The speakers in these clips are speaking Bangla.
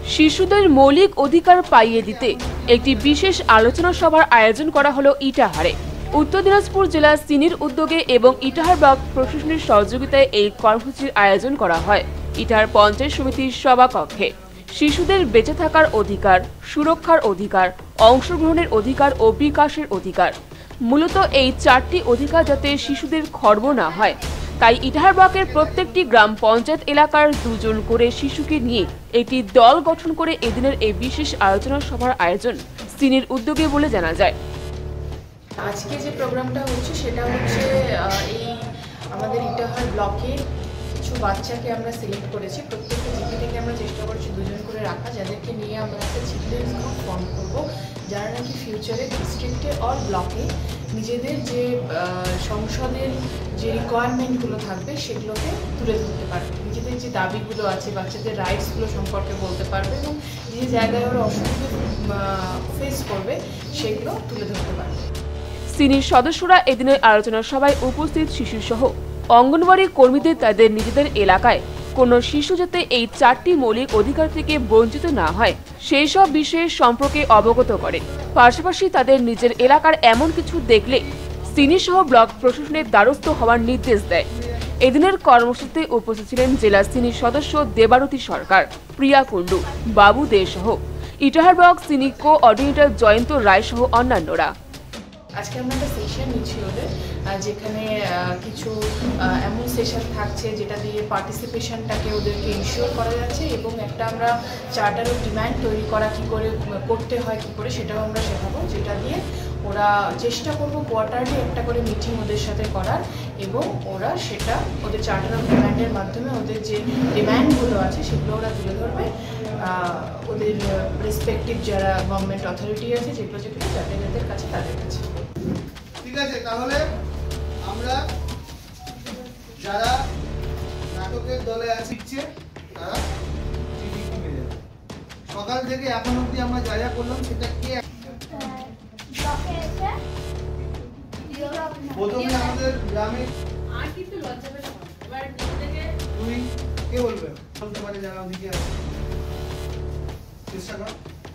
শিশুদের মৌলিক অধিকার পাইয়ে দিতে একটি বিশেষ আলোচনা সভার আয়োজন করা হলো ইটাহারে। উত্তর দিনাজপুর জেলা সিনির উদ্যোগে এবং ইটাহার ব্লক প্রশাসনের সহযোগিতায় এই কর্মসূচির আয়োজন করা হয় ইটাহার পঞ্চায়েত সমিতির সভাকক্ষে। শিশুদের বেঁচে থাকার অধিকার, সুরক্ষার অধিকার, অংশগ্রহণের অধিকার ও বিকাশের অধিকার, মূলত এই চারটি অধিকার যাতে শিশুদের খর্ব না হয়, তাই ইটাহার ব্লকের প্রত্যেকটি গ্রাম পঞ্চায়েত এলাকার 2 জন করে শিশুকে নিয়ে একটি দল গঠন করে এদিনের এই বিশেষ আলোচনা সভার আয়োজন সিনির উদ্যোগে বলে জানা যায়। আজকে যে প্রোগ্রামটা হচ্ছে সেটা হচ্ছে এই আমাদের ইটাহার ব্লকে কিছু বাচ্চাকে আমরা সিলেক্ট করেছি। প্রত্যেকটা জিপি থেকে আমরা চেষ্টা করছি 2 জন করে রাখা, যাদেরকে নিয়ে আমরা একটা চিলড্রেন্স গ্রুপ ফর্ম করবো, যারা নাকি ফিউচারে ডিস্ট্রিক্টে আর ব্লকে নিজেদের যে সংসদের যে রিকোয়ারমেন্টগুলো থাকবে সেগুলোকে তুলে ধরতে পারবে, নিজেদের যে দাবিগুলো আছে, বাচ্চাদের রাইটসগুলো সম্পর্কে বলতে পারবে এবং যে জায়গায় ওরা অসুবিধা ফেস করবে সেগুলো তুলে ধরতে পারবে। সিনির সদস্যরা এদিনের আলোচনা সভায় উপস্থিত শিশুসহ অঙ্গনওয়াড়ি কর্মীদের তাদের নিজেদের এলাকায় কোনো শিশু যাতে এই 4টি মৌলিক অধিকার থেকে বঞ্চিত না হয় সেই সব বিষয়ের সম্পর্কে অবগত করেন। পাশাপাশি তাদের নিজের এলাকার এমন কিছু দেখলে সিনি সহ ব্লক প্রশাসনের দ্বারস্থ হওয়ার নির্দেশ দেয়। এদিনের কর্মসূচিতে উপস্থিত ছিলেন জেলা সিনি সদস্য দেবারতী সরকার, প্রিয়া কুণ্ডু, বাবু দে সহ ইটাহার ব্লক সিনি কোঅর্ডিনেটর জয়ন্ত রায় সহ অন্যান্যরা। আজকে আমরা একটা সেশন নিচ্ছি ওদের, যেখানে কিছু এমন সেশন থাকছে যেটা দিয়ে পার্টিসিপেশনটাকে ওদেরকে ইনশিওর করা যাচ্ছে এবং একটা আমরা চার্টার অফ ডিমান্ড তৈরি করা কী করে করতে হয় কী করে সেটাও আমরা শেখাবো, যেটা দিয়ে ওরা চেষ্টা করবো কোয়ার্টারলি একটা করে মিটিং ওদের সাথে করার এবং ওরা সেটা ওদের চার্টার অফ ডিমান্ডের মাধ্যমে ওদের যে ডিমান্ডগুলো আছে সেগুলো ওরা তুলে ধরবে ওদের রেসপেক্টিভ যারা গভর্নমেন্ট অথরিটি আছে যেগুলো যাদের কাছে তাদের কাছে। ঠিক আছে, তাহলে আমরা যারা নাটকের দলে আছে তারা সকাল থেকে এখন অবধি আমরা যা যা করলাম সেটা কে প্রথমে আমাদের গ্রামে তুমি কে বলবে বলতে পারে যারা ওদিকে আছে চেষ্টা কর।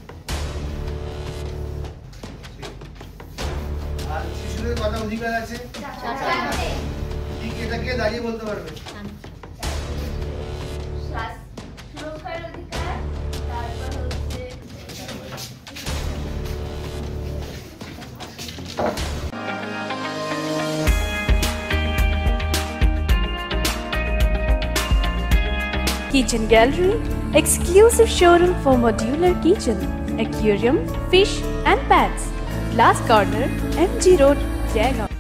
আর শিশুদের কত অধিকার আছে ঠিক এটাকে দাঁড়িয়ে বলতে পারবে। সুরক্ষার অধিকার, তারপর হচ্ছে Kitchen Gallery, exclusive showroom for modular kitchen, aquarium, fish and pets. Glass Corner, MG Road, Jaigaon.